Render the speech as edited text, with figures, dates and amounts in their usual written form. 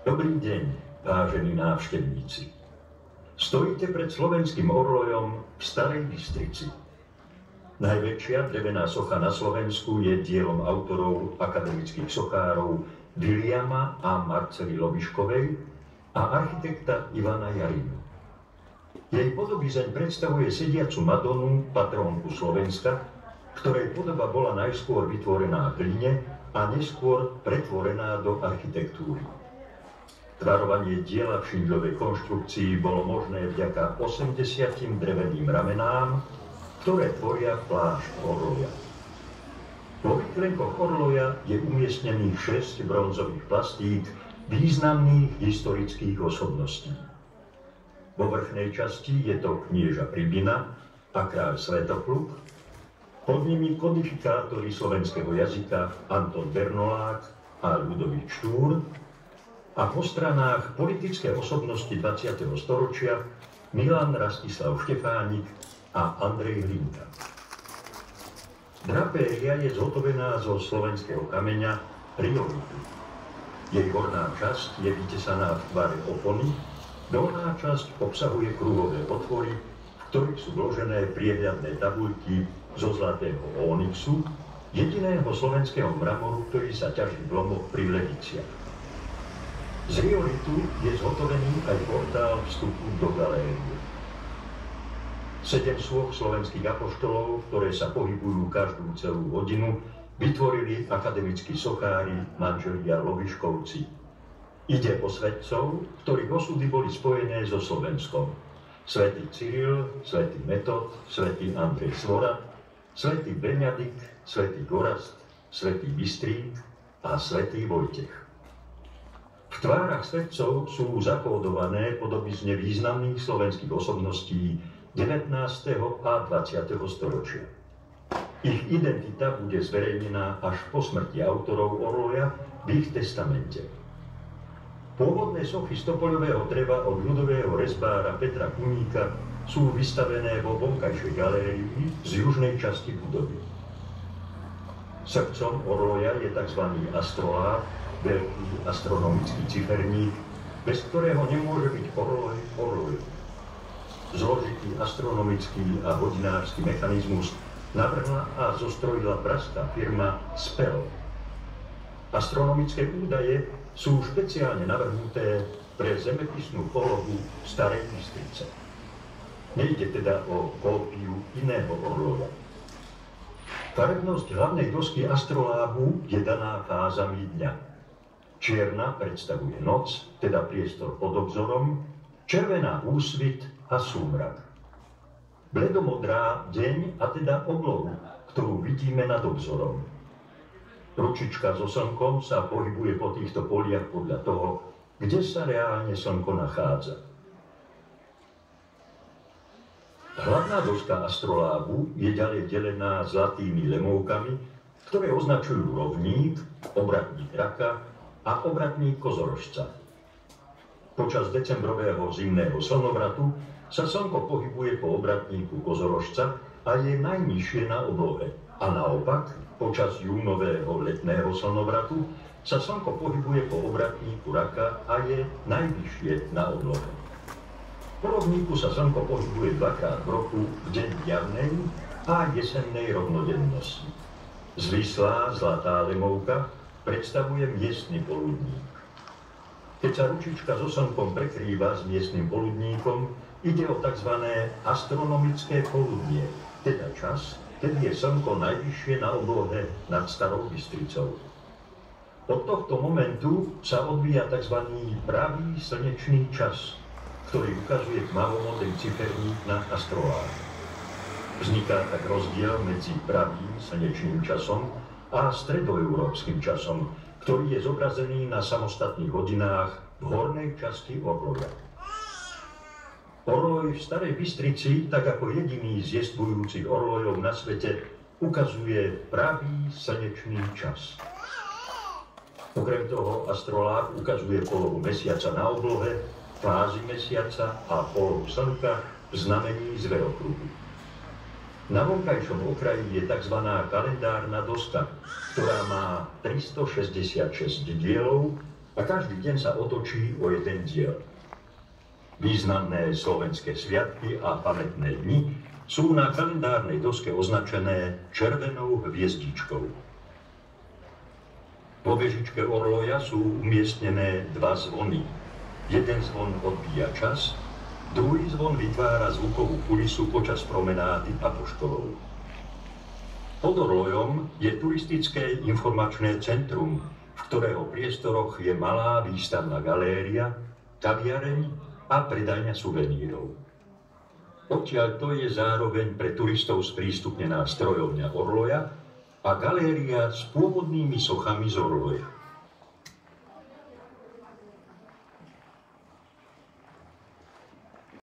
Dobrý deň, vážení návštevníci. Stojíte pred slovenským orlojom v Starej Bystrici. Najväčšia drevená socha na Slovensku je dielom autorov akademických sochárov Viliama a Marcely Loviškovej a architekta Ivana Jarinu. Jej podobizeň predstavuje sediacu Madonu, patrónku Slovenska, ktorej podoba bola najskôr vytvorená v hline a neskôr pretvorená do architektúry. Tvarovanie diela v šindľovej konštrukcii bolo možné vďaka 80 dreveným ramenám, ktoré tvoria plášť orloja. Vo výklenkoch orloja je umiestnených 6 bronzových plastík významných historických osobností. Vo vrchnej časti je to knieža Pribina a kráľ Svätopluk, pod nimi kodifikátori slovenského jazyka Anton Bernolák a Ľudovít Štúr, a po stranách politické osobnosti 20. storočia Milan Rastislav Štefánik a Andrej Hlinka. Drapéria je zhotovená zo slovenského kameňa riolitu. Jej horná časť je vytesaná v tvare opony, dolná časť obsahuje kruhové otvory, v ktorých sú vložené priehľadné tabuľky zo zlatého ónixu, jediného slovenského mramoru, ktorý sa ťaží v lomoch pri Lediciach. Z riolitu je zhotovený aj portál vstupu do galérie. 7 sôch slovenských apoštolov, ktoré sa pohybujú každú celú hodinu, vytvorili akademickí sochári manželia Loviškovci. Ide o svätcov, ktorých osudy boli spojené so Slovenskom. Svätý Cyril, svätý Metod, svätý Andrej Svorat, svätý Benedikt, svätý Gorazd, svätý Bystrík a svätý Vojtech. V tvárach svätcov sú zakódované podobizne významných slovenských osobností 19. a 20. storočia. Ich identita bude zverejnená až po smrti autorov orloja v ich testamente. Pôvodné sochy z topoľového dreva od ľudového rezbára Petra Kuníka sú vystavené vo vonkajšej galérii z južnej časti budovy. Srdcom orloja je tzv. Astroláb, veľký astronomický ciferník, bez ktorého nemôže byť orloj orlojom. Zložitý astronomický a hodinársky mechanizmus navrhla a zostrojila pražská firma Spell. Astronomické údaje sú špeciálne navrhnuté pre zemepisnú polohu Starej Bystrice. Nejde teda o kópiu iného orloja. Farebnosť hlavnej dosky astrolábu je daná fázami dňa. Čierna predstavuje noc, teda priestor pod obzorom, červená úsvit a súmrak. Bledomodrá deň a teda oblohu, ktorú vidíme nad obzorom. Ručička so slnkom sa pohybuje po týchto poliach podľa toho, kde sa reálne slnko nachádza. Hlavná doska astrolábu je ďalej delená zlatými lemovkami, ktoré označujú rovník, obratník raka a obratník kozorožca. Počas decembrového zimného slnovratu sa slnko pohybuje po obratníku kozorožca a je najnižšie na oblohe. A naopak, počas júnového letného slnovratu sa slnko pohybuje po obratníku raka a je najvyššie na oblohe. Po rovníku sa slnko pohybuje dvakrát v roku, v deň jarnej a jesennej rovnodennosti. Zvislá zlatá lemovka predstavuje miestny poludník. Keď sa ručička so slnkom prekrýva s miestnym poludníkom, ide o tzv. Astronomické poludnie, teda čas, kedy je slnko najvyššie na oblohe nad Starou Bystricou. Od tohto momentu sa odvíja tzv. Pravý slnečný čas, ktorý ukazuje tmavomodrý ciferník na astroláb. Vzniká tak rozdiel medzi pravým slnečným časom a stredoeurópskym časom, ktorý je zobrazený na samostatných hodinách v hornej časti orloja. Orloj v Starej Bystrici, tak ako jediný z jestvujúcich orlojov na svete, ukazuje pravý slnečný čas. Okrem toho astroláb ukazuje polohu mesiaca na oblohe, fázy mesiaca a polohu slnka v znamení zverokruhu. Na vonkajšom okraji je tzv. Kalendárna doska, ktorá má 366 dielov A každý deň sa otočí o jeden diel. Významné slovenské sviatky a pamätné dni sú na kalendárnej doske označené červenou hviezdičkou. Po vežičke orloja sú umiestnené dva zvony. Jeden zvon odbíja čas, druhý zvon vytvára zvukovú kulisu počas promenády apoštolov. Pod orlojom je turistické informačné centrum, v ktorého priestoroch je malá výstavná galéria, kaviareň a predajňa suvenírov. Odtiaľto je zároveň pre turistov sprístupnená strojovňa orloja a galéria s pôvodnými sochami z orloja.